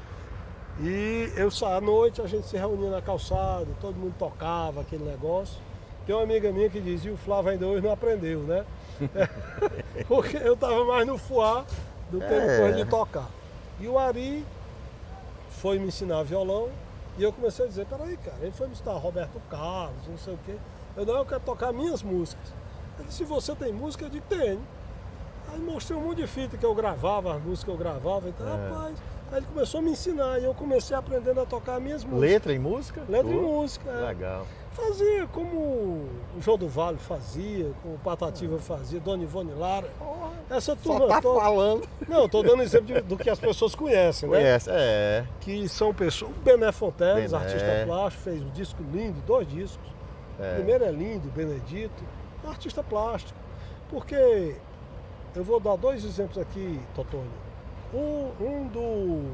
E eu saía à noite, a gente se reunia na calçada, todo mundo tocava aquele negócio. Tem uma amiga minha que dizia, o Flávio ainda hoje não aprendeu, né? Porque eu estava mais no fuá do que é. no coisa de tocar. E o Ari foi me ensinar violão, e eu comecei a dizer, peraí, cara, ele foi me ensinar Roberto Carlos, não sei o quê. Eu não, eu quero tocar minhas músicas. Ele disse, se você tem música, eu digo, tenho. Aí mostrei um monte de fita que eu gravava, as músicas que eu gravava, então, é. rapaz... Aí ele começou a me ensinar e eu comecei aprendendo a tocar as minhas músicas. Letra e música? Letra e música, é. Legal. Fazia como o João do Vale fazia, como o Patativa é. fazia, Dona Ivone Lara. Porra, essa turma só tá toda... falando. Não, estou dando exemplo de, do que as pessoas conhecem, né? Conhece, é. Que são pessoas... O Bené Fonteles, Bené. artista plástico, fez um disco lindo, dois discos. É. O primeiro é lindo, Benedito. Um artista plástico. Porque eu vou dar dois exemplos aqui, Totônio. Um, um do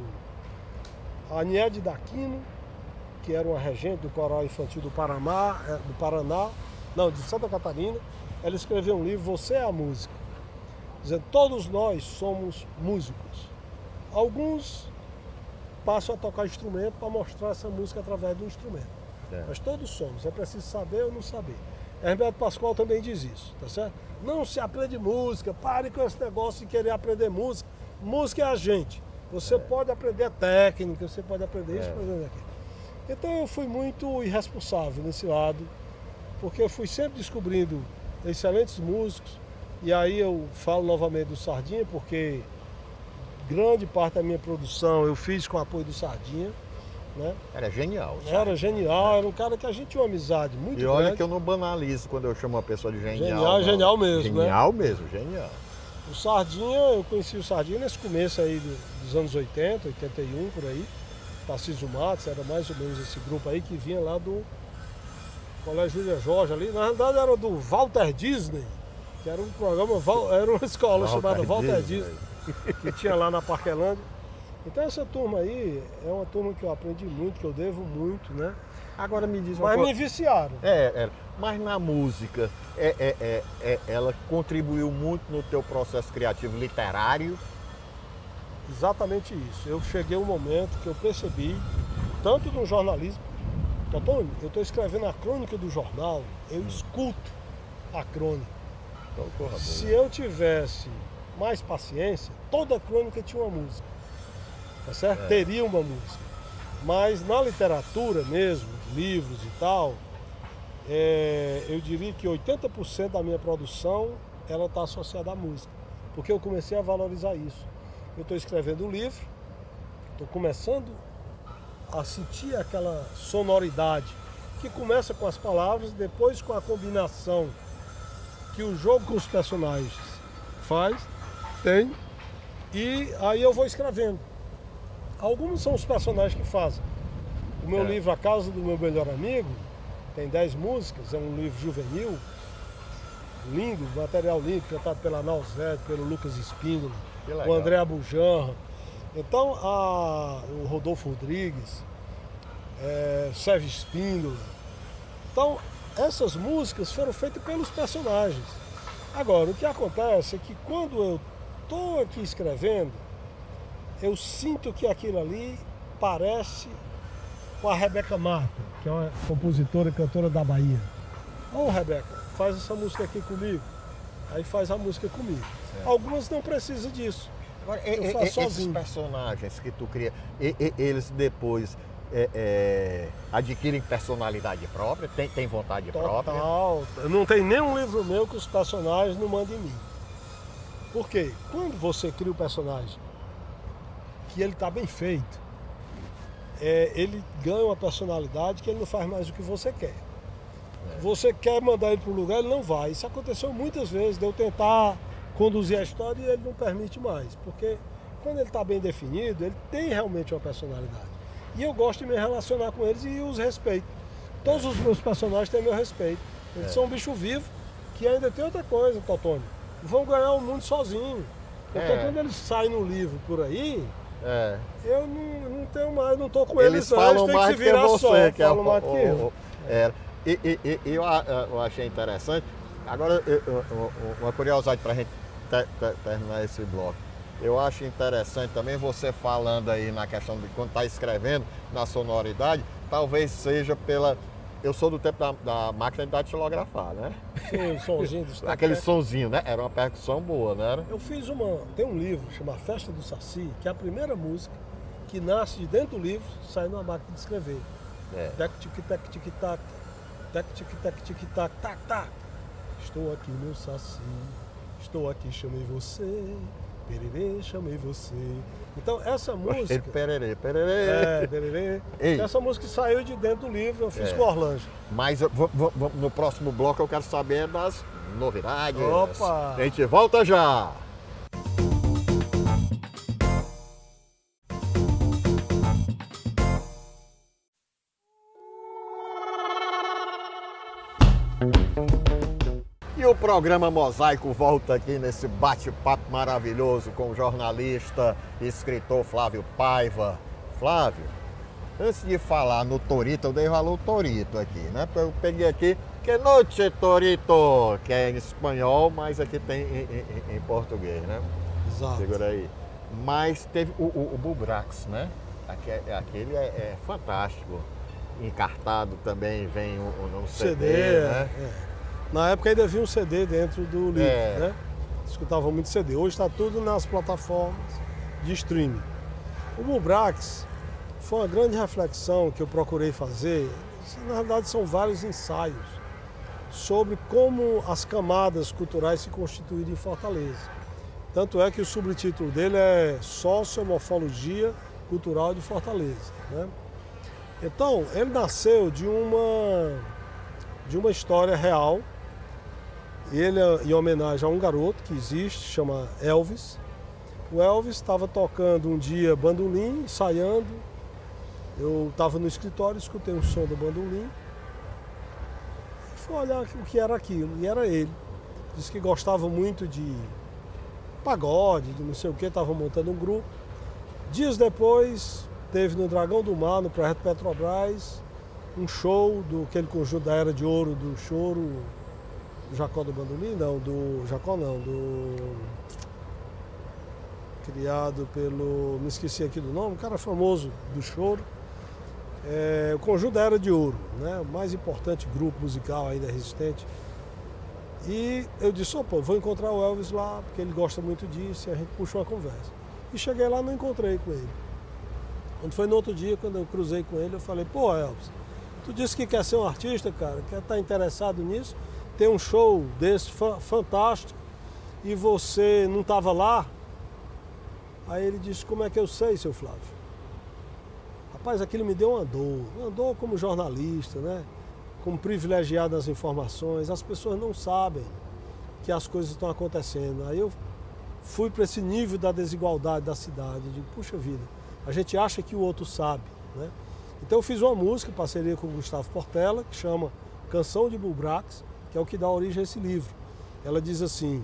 Aniede Daquino, que era uma regente do coral infantil do Paraná, do Paraná, não, de Santa Catarina. Ela escreveu um livro, Você é a Música, dizendo, todos nós somos músicos. Alguns passam a tocar instrumento para mostrar essa música através do instrumento. É. Mas todos somos, é preciso saber ou não saber. Hermeto Pascoal também diz isso, tá certo? Não se aprende música, pare com esse negócio de querer aprender música. Música é a gente. Você é. pode aprender técnica, você pode aprender isso, é. aprender aquilo. Então eu fui muito irresponsável nesse lado, porque eu fui sempre descobrindo excelentes músicos, e aí eu falo novamente do Sardinha, porque grande parte da minha produção eu fiz com o apoio do Sardinha. Né? Era genial. Sabe? Era genial, era um cara que a gente tinha uma amizade muito grande. E olha grande. Que eu não banalizo quando eu chamo uma pessoa de genial. Genial, não. genial mesmo. Genial né? mesmo, genial. O Sardinha, eu conheci o Sardinha nesse começo aí dos anos oitenta, oitenta e um, por aí. Tarcísio Matos, era mais ou menos esse grupo aí que vinha lá do Colégio Júlia Jorge ali. Na verdade era do Walter Disney, que era um programa, era uma escola Walter chamada Walter Disney, Disney, que tinha lá na Parquelândia. Então essa turma aí é uma turma que eu aprendi muito, que eu devo muito, né? Agora me diz uma Mas coisa. me viciaram. É, é, mas na música, é, é, é, é, ela contribuiu muito no teu processo criativo literário? Exatamente isso. Eu cheguei um momento que eu percebi, tanto no jornalismo, Totônio, eu estou escrevendo a crônica do jornal, eu hum. escuto a crônica. Então, porra, Se eu tivesse mais paciência, toda crônica tinha uma música. Tá certo? É. Teria uma música. Mas na literatura mesmo, livros e tal, é, eu diria que oitenta por cento da minha produção ela está associada à música. porque eu comecei a valorizar isso. Eu estou escrevendo um livro, estou começando a sentir aquela sonoridade que começa com as palavras, depois com a combinação que o jogo com os personagens faz, tem, e aí eu vou escrevendo. Alguns são os personagens que fazem. O meu é. livro A Casa do Meu Melhor Amigo tem dez músicas, é um livro juvenil, lindo, material lindo, cantado pela Nausete, pelo Lucas Espíndola, o André Abujanra. Então, a, o Rodolfo Rodrigues, é, Sérgio Espíndola. Então, essas músicas foram feitas pelos personagens. Agora, o que acontece é que quando eu estou aqui escrevendo, eu sinto que aquilo ali parece com a Rebeca Mata, que é uma compositora e cantora da Bahia. Ô, Rebeca, faz essa música aqui comigo. Aí faz a música comigo. Certo. Algumas não precisam disso. Agora, eu e, faço e, sozinho. Esses personagens que tu cria, e, e, eles depois é, é, adquirem personalidade própria? Tem, tem vontade Total. própria? Total. Não tem nenhum livro meu que os personagens não mandem em mim. Por quê? Quando você cria o personagem, que ele está bem feito, é, ele ganha uma personalidade que ele não faz mais o que você quer. É. Você quer mandar ele para um lugar, ele não vai. Isso aconteceu muitas vezes, de eu tentar conduzir a história e ele não permite mais. Porque quando ele está bem definido, ele tem realmente uma personalidade. E eu gosto de me relacionar com eles e os respeito. Todos os meus personagens têm meu respeito. Eles é. são um bicho vivo, que ainda tem outra coisa, Totônio. Vão ganhar o mundo sozinho. Porque é. quando eles saem no livro por aí, é. eu não, não tenho mais, não estou com eles. Eles falam eles mais que, que você, só, que é o, mais que o, eu. o, é. E, e, e eu, eu achei interessante. Agora, eu, eu, uma curiosidade para a gente ter, ter, terminar esse bloco. Eu acho interessante também você falando aí na questão de quando está escrevendo, na sonoridade, talvez seja pela... Eu sou do tempo da, da máquina de datilografar, né? Sim, o sonzinho do Aquele sonzinho, né? Era uma percussão boa, não era? Eu fiz uma... Tem um livro chamado Festa do Saci, que é a primeira música que nasce de dentro do livro, sai numa máquina de escrever. É. Tec, tic, tec, tic, tac. Tec, tic, tec, tic, tac, tac, tac. Estou aqui no Saci, estou aqui, chamei você, pererê, chamei você. Então essa música... Pererê, pererê. É, pererê. Essa música saiu de dentro do livro, eu fiz é. com Orlando. Mas eu, vou, vou, no próximo bloco eu quero saber das novidades. Opa! A gente volta já! E o programa Mosaico volta aqui nesse bate-papo maravilhoso com o jornalista e escritor Flávio Paiva. Flávio, antes de falar no Torito, eu dei valor ao Torito aqui, né? Eu peguei aqui, que noite Torito, que é em espanhol, mas aqui tem em, em, em português, né? Exato. Segura aí. Mas teve o, o, o Bubrax, né? Aquele é, é fantástico. Encartado também vem um, um C D, C D, né? É. Na época ainda havia um C D dentro do livro, é. né? Escutava muito C D. Hoje está tudo nas plataformas de streaming. O Bubrax foi uma grande reflexão que eu procurei fazer. Na verdade, são vários ensaios sobre como as camadas culturais se constituíram em Fortaleza. Tanto é que o subtítulo dele é Sociomorfologia Cultural de Fortaleza, né? Então, ele nasceu de uma, de uma história real. Ele é em homenagem a um garoto que existe, chama Elvis. O Elvis estava tocando um dia bandolim, ensaiando. Eu estava no escritório, escutei o som do bandolim. Fui olhar o que era aquilo, e era ele. Disse que gostava muito de pagode, de não sei o que, estava montando um grupo. Dias depois, teve no Dragão do Mar, no Projeto Petrobras, um show do aquele conjunto da Era de Ouro do Choro, do Jacó do Bandolim, não, do Jacó não, do... criado pelo... me esqueci aqui do nome, um cara famoso do choro. É, o conjunto da Era de Ouro, né, o mais importante grupo musical ainda resistente. E eu disse, opa, vou encontrar o Elvis lá, porque ele gosta muito disso, e a gente puxou uma conversa. E cheguei lá e não encontrei com ele. Quando foi no outro dia, quando eu cruzei com ele, eu falei, pô, Elvis, tu disse que quer ser um artista, cara, quer estar interessado nisso, tem um show desse fantástico, e você não estava lá? Aí ele disse, como é que eu sei, seu Flávio? Rapaz, aquilo me deu uma dor, uma dor como jornalista, né? Como privilegiado nas informações, as pessoas não sabem que as coisas estão acontecendo. Aí eu fui para esse nível da desigualdade da cidade, digo, puxa vida, a gente acha que o outro sabe, né? Então eu fiz uma música em parceria com o Gustavo Portela, que chama Canção de Bulbrax, que é o que dá origem a esse livro. Ela diz assim,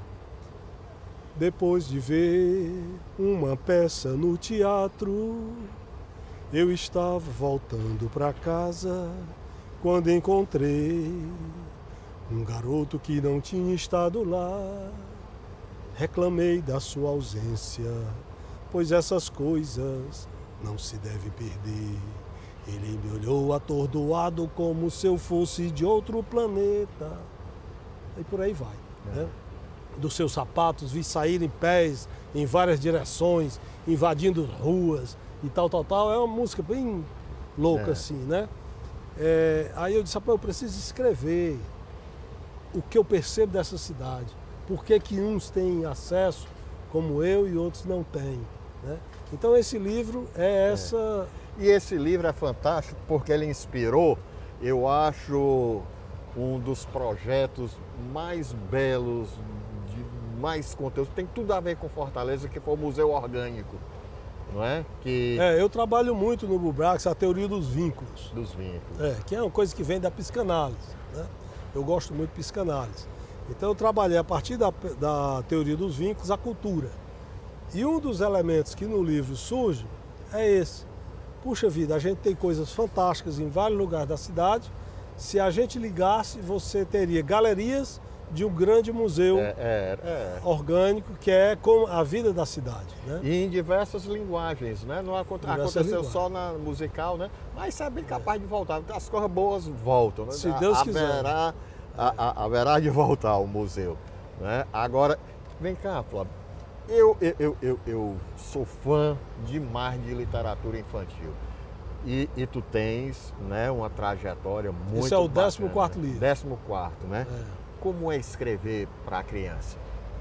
depois de ver uma peça no teatro, eu estava voltando para casa quando encontrei um garoto que não tinha estado lá. Reclamei da sua ausência, pois essas coisas não se devem perder. Ele me olhou atordoado como se eu fosse de outro planeta. E por aí vai, é. né? Dos seus sapatos, vi sair em pés em várias direções, invadindo ruas e tal, tal, tal. É uma música bem louca, é. assim, né? É, aí eu disse, rapaz, eu preciso escrever o que eu percebo dessa cidade. Por que que uns têm acesso como eu e outros não têm, né? Então esse livro é essa... É. E esse livro é fantástico porque ele inspirou, eu acho, um dos projetos mais belos, de mais conteúdo, tem tudo a ver com Fortaleza, que foi o Museu Orgânico, não é? Que... É, eu trabalho muito no Bulbrax a teoria dos vínculos. Dos vínculos. É, que é uma coisa que vem da psicanálise, né? Eu gosto muito de psicanálise. Então eu trabalhei a partir da, da teoria dos vínculos a cultura. E um dos elementos que no livro surge é esse. Puxa vida, a gente tem coisas fantásticas em vários lugares da cidade. Se a gente ligasse, você teria galerias de um grande museu é, é, é. orgânico, que é como a vida da cidade, né? E em diversas linguagens, né? Não aconte Diversas aconteceu linguagens. só na musical, né? Mas isso é bem capaz de voltar. As coisas boas voltam, né? Se Deus haverá, quiser. A, a, haverá de voltar ao museu, né? Agora, vem cá, Flávio. Eu, eu, eu, eu, eu sou fã demais de literatura infantil. E, e tu tens, né, uma trajetória muito Esse é o bacana, décimo quarto livro. décimo quarto, né? É. Como é escrever para a criança?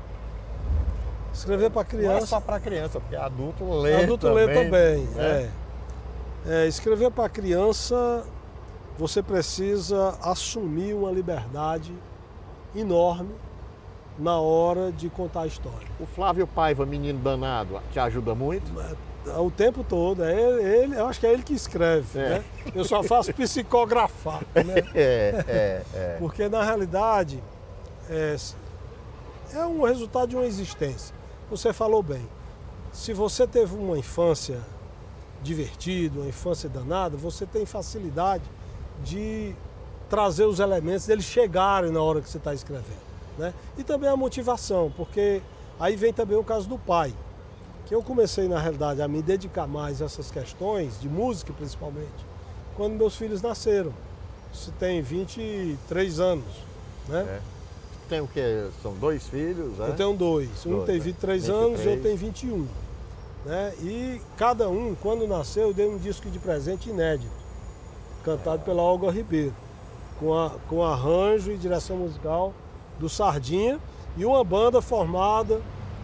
Escrever para criança... Não é só para criança, porque adulto lê adulto também. lê também, né? é. É, escrever para criança, você precisa assumir uma liberdade enorme na hora de contar a história. O Flávio Paiva, menino danado, te ajuda muito? O tempo todo, é ele, ele, eu acho que é ele que escreve, é. né? Eu só faço psicografar, né? É, é, é. Porque na realidade é, é um resultado de uma existência. Você falou bem, se você teve uma infância divertida, uma infância danada, você tem facilidade de trazer os elementos, deles chegarem na hora que você está escrevendo, né? E também a motivação, porque aí vem também o caso do pai, que eu comecei na realidade a me dedicar mais a essas questões, de música principalmente, quando meus filhos nasceram. Isso tem vinte e três anos, né? É. Tem o quê? São dois filhos, né? Eu tenho dois, um dois, tem né? vinte e três vinte e três anos e outro tem vinte e um. Né? E cada um, quando nasceu, eu dei um disco de presente inédito, cantado pela Olga Ribeiro, com, a, com arranjo e direção musical do Sardinha, e uma banda formada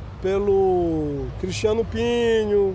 pelo Cristiano Pinho,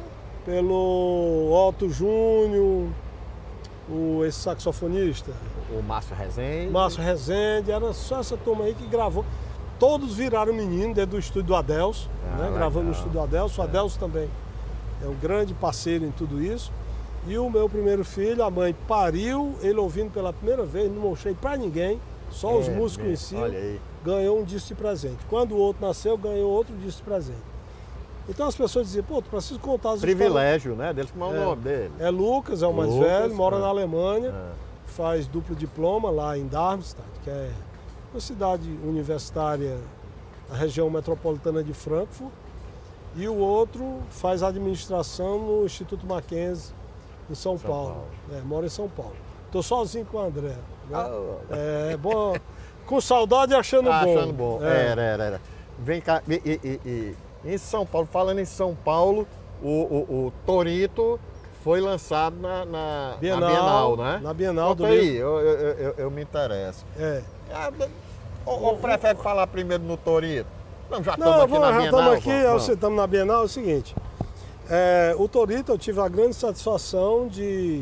pelo Otto Júnior, o, esse saxofonista. O Márcio Rezende. Márcio Rezende, era só essa turma aí que gravou. Todos viraram menino dentro do estúdio do Adelso, ah, né? Gravando no estúdio do Adelso. O é. Adelso também é um grande parceiro em tudo isso. E o meu primeiro filho, a mãe pariu, ele ouvindo pela primeira vez, não mostrei pra ninguém, só é, os músicos conheciam, ganhou um disco de presente. Quando o outro nasceu, ganhou outro disco de presente. Então as pessoas diziam, pô, tu precisa contar as privilégio, histórias. Né? Deles como é o é, nome dele. É Lucas, é o mais Lucas, velho, mora é. na Alemanha, é. faz duplo diploma lá em Darmstadt, que é uma cidade universitária na região metropolitana de Frankfurt, e o outro faz administração no Instituto Mackenzie, em São, São Paulo. Paulo. É, mora em São Paulo. Estou sozinho com o André. Né? Ah, é bom, com saudade e achando ah, bom. Achando bom, é. era, era, era. Vem cá, e, e, e, em São Paulo, falando em São Paulo, o, o, o Torito foi lançado na, na Bienal, na Bienal, né? Na Bienal Conta do aí, livro. eu, eu, eu, eu me interesso. É. Ou, ou prefere falar primeiro no Torito? Não, já estamos aqui vamos, na já Bienal. estamos aqui, vamos, você estamos na Bienal, é o seguinte. É, o Torito, eu tive a grande satisfação de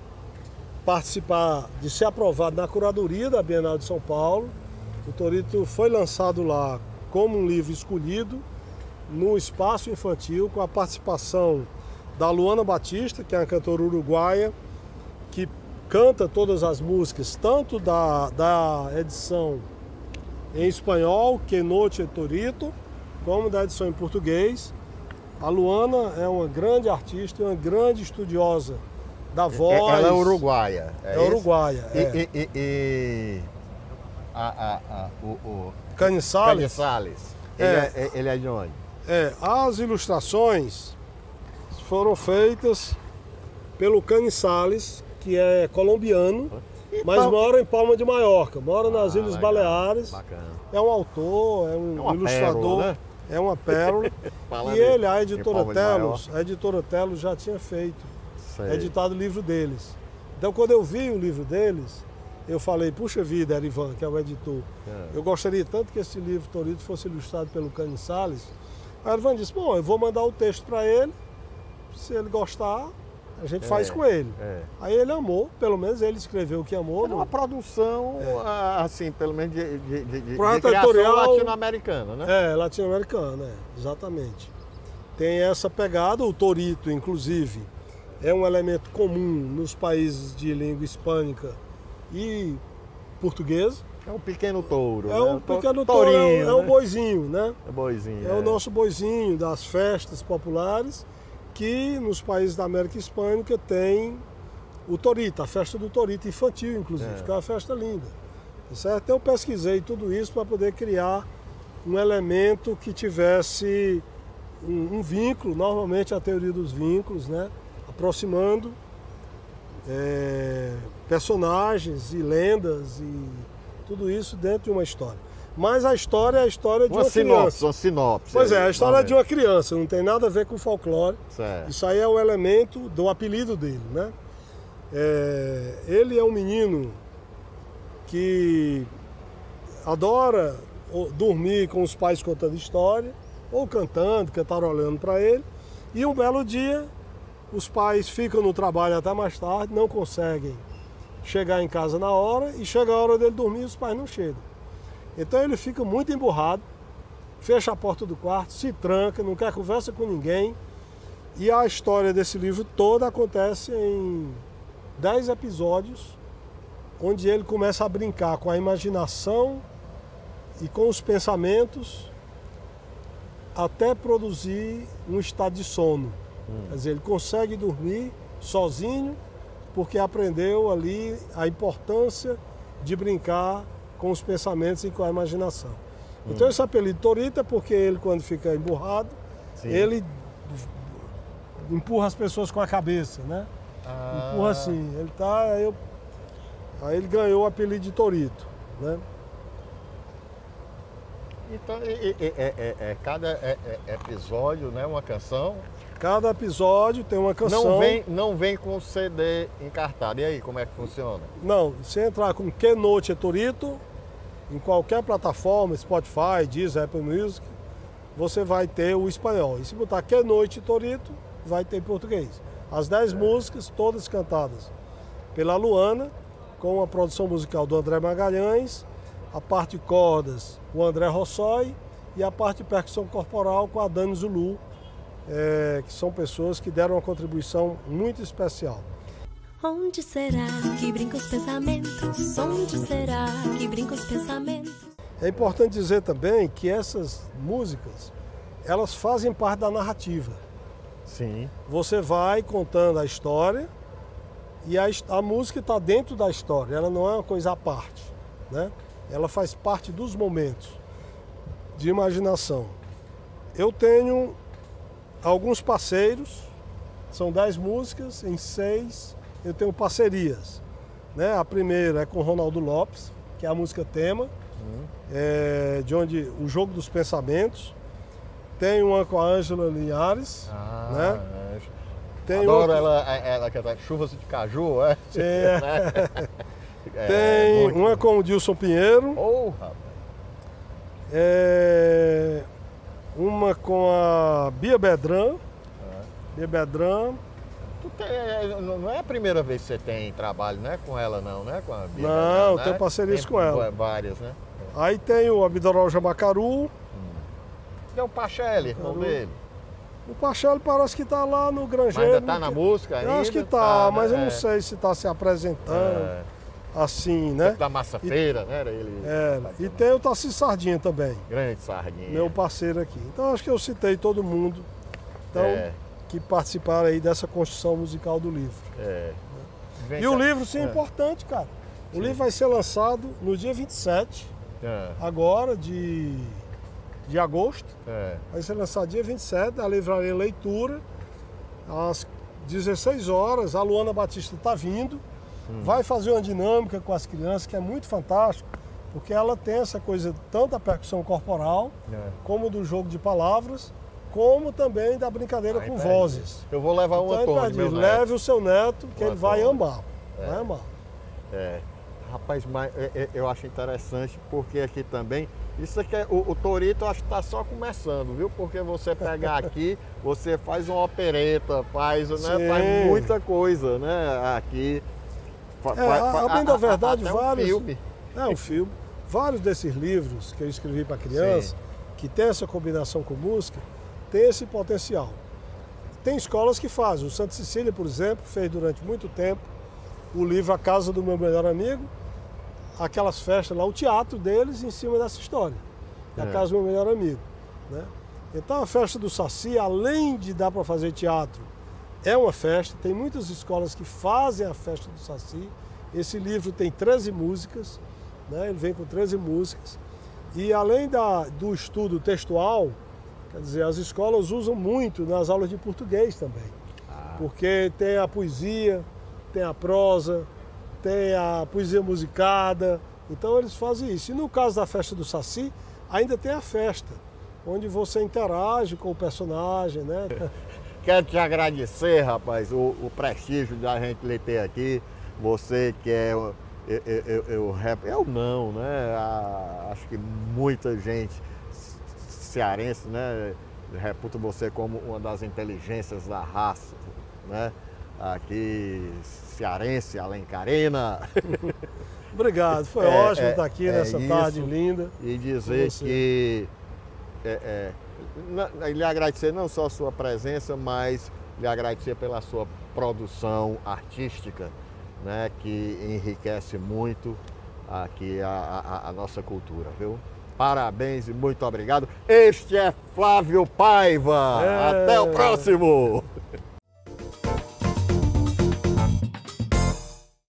participar, de ser aprovado na curadoria da Bienal de São Paulo. O Torito foi lançado lá como um livro escolhido no espaço infantil, com a participação da Luana Batista, que é uma cantora uruguaia, que canta todas as músicas, tanto da, da edição em espanhol, Que Noche Torito, como da edição em português. A Luana é uma grande artista, uma grande estudiosa da voz. Ela é uruguaia. É, é uruguaia. E, é. e, e, e a, a, a, o, o Canissales. Canissales. É. Ele, é, ele é de onde? É, as ilustrações foram feitas pelo Canissales, que é colombiano, e mas Pal... mora em Palma de Maiorca, mora nas ah, Ilhas legal. Baleares. Bacana. É um autor, é um é ilustrador, pérola, né? É uma pérola. E ele, a editora Telos, a editora Telos já tinha feito, Sei. editado o livro deles. Então, quando eu vi o livro deles, eu falei, puxa vida, Erivan, que é o editor, é. eu gostaria tanto que esse livro Torito fosse ilustrado pelo Canissales. Aí Erivan disse, bom, eu vou mandar o texto para ele, se ele gostar, a gente é, faz com ele. É. Aí ele amou, pelo menos ele escreveu o que amou. É uma produção, é. assim, pelo menos de, de, de, de criação latino-americana, né? É, latino-americana, é, exatamente. Tem essa pegada, o Torito, inclusive, é um elemento comum nos países de língua hispânica e portuguesa. É um pequeno touro. É né? um pequeno touro, é, um, é um boizinho, né? É boizinho. É, é o nosso boizinho das festas populares, que nos países da América Hispânica tem o Torito, a festa do Torito infantil, inclusive, é. que é uma festa linda. Certo? Eu pesquisei tudo isso para poder criar um elemento que tivesse um, um vínculo, normalmente a teoria dos vínculos, né? Aproximando é, personagens e lendas e tudo isso dentro de uma história. Mas a história é a história de uma, uma sinopse, criança. Uma sinopse. Pois é, a história é de uma criança, não tem nada a ver com folclore. Certo. Isso aí é o elemento do apelido dele, né? É, ele é um menino que adora dormir com os pais contando história, ou cantando, cantarolando para ele. E um belo dia, os pais ficam no trabalho até mais tarde, não conseguem chegar em casa na hora, e chega a hora dele dormir e os pais não chegam. Então ele fica muito emburrado, fecha a porta do quarto, se tranca, não quer conversa com ninguém. E a história desse livro toda acontece em dez episódios, onde ele começa a brincar com a imaginação e com os pensamentos até produzir um estado de sono. Hum. Quer dizer, ele consegue dormir sozinho porque aprendeu ali a importância de brincar com os pensamentos e com a imaginação. Hum. Então esse apelido Torito é porque ele, quando fica emburrado, Sim. ele empurra as pessoas com a cabeça, né? Ah. Empurra assim, ele tá, aí, eu, aí ele ganhou o apelido de Torito, né? Então, é, é, é, é cada é, é, episódio, né, uma canção? Cada episódio tem uma canção. Não vem, não vem com o C D encartado. E aí, como é que funciona? Não, se entrar com Que Noche Torito, em qualquer plataforma, Spotify, Deezer, Apple Music, você vai ter o espanhol. E se botar Que Noite Torito, vai ter em português. As dez é. músicas, todas cantadas pela Luana, com a produção musical do André Magalhães, a parte de cordas, o André Rossoi, e a parte de percussão corporal com a Dani Zulu, é, que são pessoas que deram uma contribuição muito especial. Onde será que brinca os pensamentos? Onde será que brinca os pensamentos? É importante dizer também que essas músicas, elas fazem parte da narrativa. Sim. Você vai contando a história e a, a música está dentro da história, ela não é uma coisa à parte, né? Ela faz parte dos momentos de imaginação. Eu tenho alguns parceiros, são dez músicas, em seis eu tenho parcerias, né? A primeira é com o Ronaldo Lopes, que é a música tema, uhum. é, de onde o Jogo dos Pensamentos. Tem uma com a Ângela Linhares, ah, né? É. Tem Adoro outra... ela, ela canta Chuvas de Caju, é? É. Tem é, uma com o Dilson Pinheiro. Oh, rapaz. É... uma com a Bia Bedran. É. Bia Bedran. Tu tem, não é a primeira vez que você tem trabalho, né, com ela não, né? Com a Bia Não, Bedran, né? tenho parcerias com ela. Várias, né? Aí tem o Abdorol Jamacaru. E é o Pachelli, irmão dele. O Pachelli parece que está lá no Grangeiro. Mas ainda tá na música ainda? Eu acho que tá, tá, mas né? eu não sei se está se apresentando É. assim, né? Da Massa Feira, né? Era ele. É, e tem o Tassi Sardinha também, Grande Sardinha. meu parceiro aqui. Então acho que eu citei todo mundo então, É. que participaram aí dessa construção musical do livro. É. Vem E o cá. livro, sim, é importante, cara. O livro vai ser lançado no dia vinte e sete, É. agora, de, de agosto. É. Vai ser lançado dia vinte e sete, na Livraria Leitura, às dezesseis horas. A Luana Batista está vindo, hum. vai fazer uma dinâmica com as crianças, que é muito fantástico, porque ela tem essa coisa tanto da percussão corporal, É. como do jogo de palavras, como também da brincadeira Ai, com perde. vozes. Eu vou levar um Então, Antônio, ele meu diz, neto. leve o seu neto, que O ele vai Antônio. amar. Vai amar. É. Rapaz, mas é, é, eu acho interessante porque aqui também, isso aqui é, o, o Torito eu acho que está só começando, viu? Porque você pegar aqui, você faz uma opereta, faz, né, faz muita coisa, né? Aqui. Fa, É, fa, a, a bem da verdade, até vários. Um filme. É um filme. Vários desses livros que eu escrevi para criança, Sim. que tem essa combinação com música, tem esse potencial. Tem escolas que fazem. O Santa Cecília, por exemplo, fez durante muito tempo o livro A Casa do Meu Melhor Amigo, aquelas festas lá, o teatro deles em cima dessa história. É. A Casa do Meu Melhor Amigo. Né? Então a festa do Saci, além de dar para fazer teatro, é uma festa. Tem muitas escolas que fazem a festa do Saci. Esse livro tem treze músicas, né? Ele vem com treze músicas. E além da, do estudo textual, quer dizer, as escolas usam muito nas aulas de português também. Ah. Porque tem a poesia, tem a prosa, tem a poesia musicada. Então eles fazem isso. E no caso da festa do Saci, ainda tem a festa, onde você interage com o personagem, né? Quero te agradecer, rapaz, o, o prestígio da gente lhe ter aqui. Você que é... Eu, eu, eu, eu, eu não, né? A, acho que muita gente cearense, né? Reputa você como uma das inteligências da raça, né? Aqui, cearense, alencarina. Obrigado, foi é, ótimo é, estar aqui é nessa isso, tarde linda. E dizer que... É, é, lhe agradecer não só a sua presença, mas lhe agradecer pela sua produção artística, né, que enriquece muito aqui a, a, a nossa cultura, viu? Parabéns e muito obrigado. Este é Flávio Paiva. É. Até o próximo.